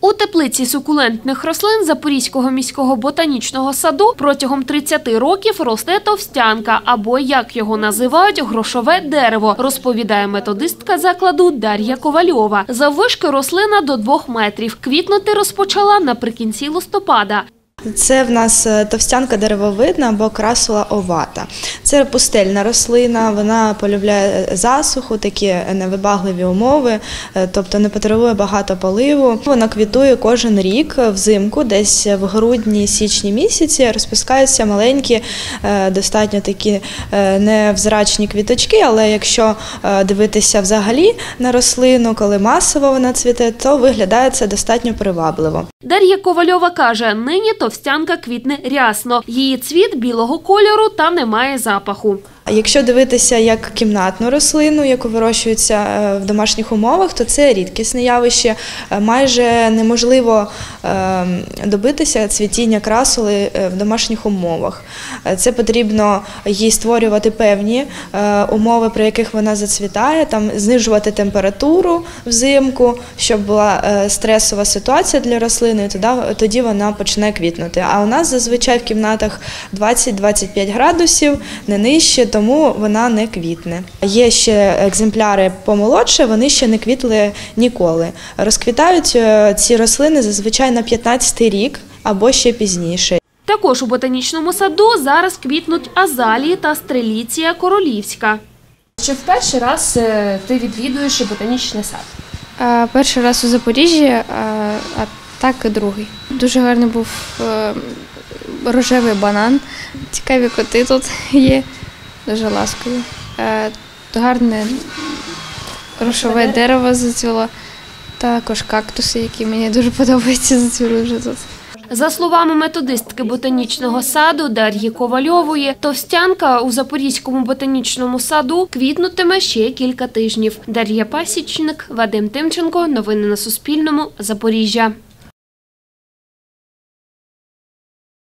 У теплиці сукулентних рослин Запорізького міського ботанічного саду протягом 30 років росте товстянка, або, як його називають, грошове дерево, розповідає методистка закладу Дар'я Ковальова. Заввишки рослина до 2 метрів. Квітнути розпочала наприкінці листопада. Це в нас товстянка деревовидна або красула овата. Це пустельна рослина, вона полюбляє засуху, такі невибагливі умови, тобто не потребує багато поливу. Вона квітує кожен рік взимку, десь в грудні-січні місяці розпускаються маленькі, достатньо такі невзрачні квіточки, але якщо дивитися взагалі на рослину, коли масово вона цвіте, то виглядає це достатньо привабливо. Дар'я Ковальова каже, нині товстянка квітне рясно. Її цвіт білого кольору та не має запаху. Якщо дивитися як кімнатну рослину, яку вирощується в домашніх умовах, то це рідкісне явище. Майже неможливо добитися цвітіння красули в домашніх умовах. Це потрібно їй створювати певні умови, при яких вона зацвітає, там знижувати температуру взимку, щоб була стресова ситуація для рослини, тоді вона почне квітнути. А у нас зазвичай в кімнатах 20-25 градусів, не нижче, тому вона не квітне. Є ще екземпляри помолодше, вони ще не квітли ніколи. Розквітають ці рослини зазвичай на 15-й рік або ще пізніше. Також у ботанічному саду зараз квітнуть азалії та стреліція королівська. Чи в перший раз ти відвідуєш ботанічний сад? Перший раз у Запоріжжі, а так і другий. Дуже гарний був рожевий банан, цікаві коти тут є, дуже ласкові. Гарне грошове дерево зацвіло, також кактуси, які мені дуже подобаються, зацвіли вже тут. За словами методистки ботанічного саду Дар'ї Ковальової, товстянка у Запорізькому ботанічному саду квітнутиме ще кілька тижнів. Дар'я Пасічник, Вадим Тимченко. Новини на Суспільному. Запоріжжя.